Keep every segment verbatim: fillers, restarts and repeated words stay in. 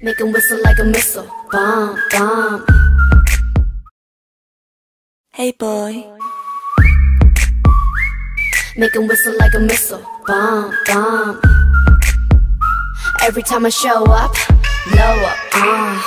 Make him whistle like a missile. Bomb, bomb. Hey boy. Make him whistle like a missile. Bomb, bomb. Every time I show up, blow up. Uh.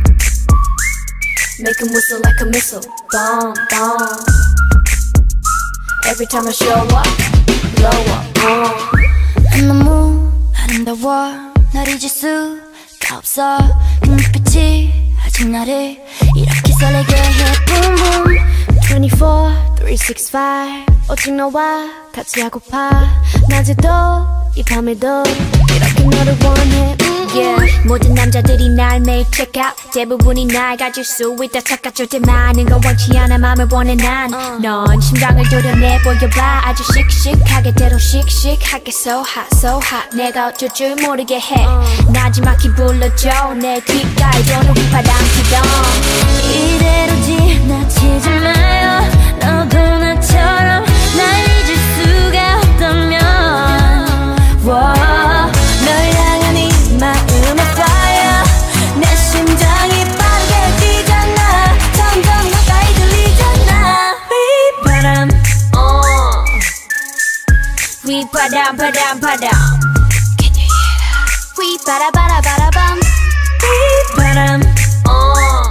Make him whistle like a missile. Bomb, bomb. Every time I show up, blow up. Uh. 너무 아름다워 날 잊을 수가 없어 그 눈빛이 아직 나를 이렇게 설레게 해 Boom boom twenty-four, three sixty-five 오직 너와 같이 하고파 낮에도 이 밤에도 이렇게 너를 원해 mm-hmm. Yeah. 모든 남자들이 날 매일 check out 대부분이 날 가질 수 있다 착각할 때 많은 건 원치 않아 맘을 원해 난 넌 uh. 심장을 도려내 보여봐 아주 씩씩하게 대로 씩씩하게 So hot so hot 내가 어쩔 줄 모르게 해 uh. 나지막히 불러줘 내 귓가에 도는 휘파람 기동 이대로 지나치지 마요 너도 나처럼 날 잊을 수가 없다면 wow. 널 향한 이 마음의 fire 내 심장이 빠르게 뛰잖아 점점 가까이 들리잖아 휘바람 uh. 휘바람 바람 바람 Can you hear that? 휘바라바라바라밤 휘바람 uh.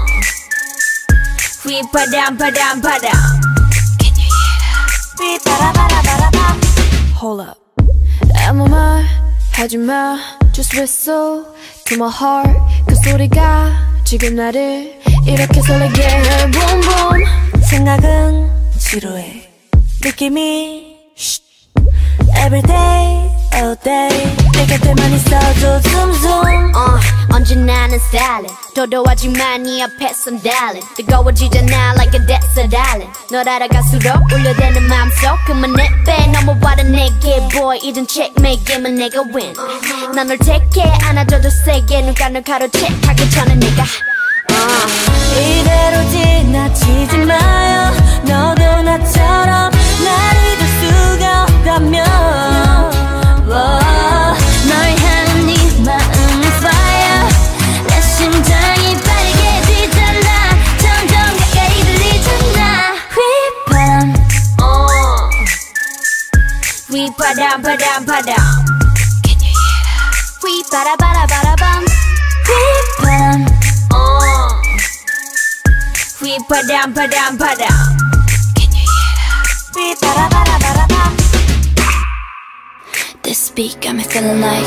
휘바람 바람 바람 Can you hear that? 휘바라바라바라밤 Hold up 아무 말 하지마 Just whistle to my heart 그 소리가 지금 나를 이렇게 설레게 해 Boom boom 생각은 지루해 느낌이 Every day, all day 내 곁에만 있어도 zoom zoom uh, 언제나는 stylin' 도도하지만 네 앞에선 darling 뜨거워지잖아 like a desert island 널 알아갈수록 울려대는 맘속 그만 내빼 넘어와라 내게 boy 이젠 checkmate 게임은 내가 win uh-huh. 난 널 택해 안아줘도 세게 눈가 널 가로채 가기 전에 내가 uh. 이대로 지나치지 마요 너도 나처럼 날 잊을 수가 없다면 wow. 널 향한 네 마음은 fire 내 심장이 빠르게 뛰잖아 점점 가까이 들리잖아 휘바람 uh. 휘바람 바람 바람 Can you hear that? 휘바라바라바라밤 휘바람 uh. 휘바람 바람 바람 Can you hear that? 휘바라바라바라밤 This beat got me feeling like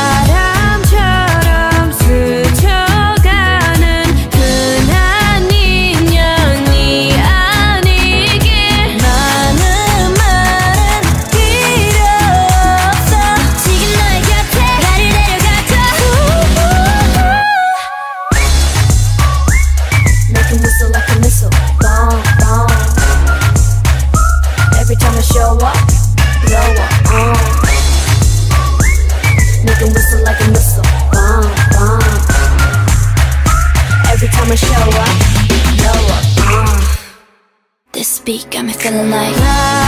바람처럼 스쳐가는 흔한 인연이 아니길 많은 말은 필요 없어 지금 너의 곁에 나를 데려가줘 Make him whistle like a missile Bomb, bomb Every time I show up, blow up uh. Make him whistle like a missile Bomb, bomb Every time I show up, blow up uh. This beat got me feeling like